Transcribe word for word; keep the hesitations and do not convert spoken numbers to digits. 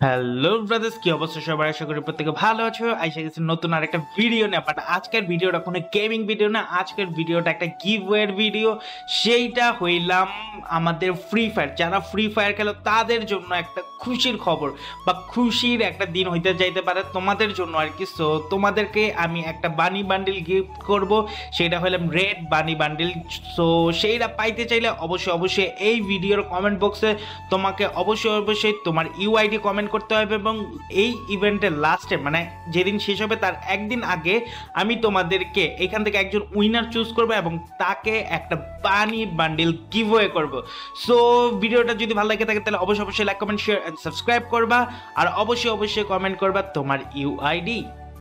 Hello brothers, কি অবস্থা সবার? আশা করি প্রত্যেকে ভালো আছো। আইসা গেছি নতুন আর একটা ভিডিও নিয়ে। বাট আজকের ভিডিওটা কোনো গেমিং ভিডিও না, আজকের ভিডিওটা একটা গিভওয়ের ভিডিও। সেইটা হইলাম আমাদের ফ্রি ফায়ার, যারা ফ্রি ফায়ার খেলো তাদের জন্য একটা খুশির খবর বা খুশির একটা দিন হইতে যাইতে পারে তোমাদের জন্য আর কি। সো তোমাদেরকে আমি একটা বানি বান্ডিল গিফট করব, সেটা হলাম রেড বানি বান্ডিল। সো সেইটা পাইতে চাইলে অবশ্যই অবশ্যই এই ভিডিওর কমেন্ট বক্সে তোমাকে অবশ্যই অবশ্যই তোমার ইউআইডি কমেন্ট করতে হবে, এবং এই ইভেন্টের লাস্টে মানে যেদিন শেষ হবে তার একদিন আগে আমি তোমাদেরকে এখান থেকে একজন উইনার চুজ করবো এবং তাকে একটা বানি বান্ডিল গিভওয়ে করব। সো ভিডিওটা যদি ভালো লাগে থাকে তাহলে অবশ্যই অবশ্যই like comment share and subscribe করবা, আর অবশ্যই অবশ্যই কমেন্ট করবা তোমার ইউআইডি।